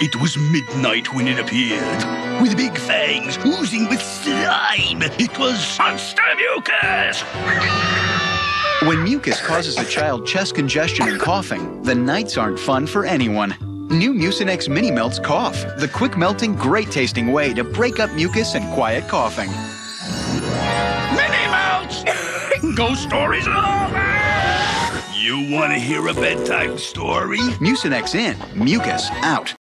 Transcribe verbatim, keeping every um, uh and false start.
It was midnight when it appeared, with big fangs oozing with slime. It was Monster Mucus! When mucus causes a child chest congestion and coughing, the nights aren't fun for anyone. New Mucinex Mini Melts Cough, the quick-melting, great-tasting way to break up mucus and quiet coughing. Mini Melts! Ghost stories and all that! You want to hear a bedtime story? Mucinex in, mucus out.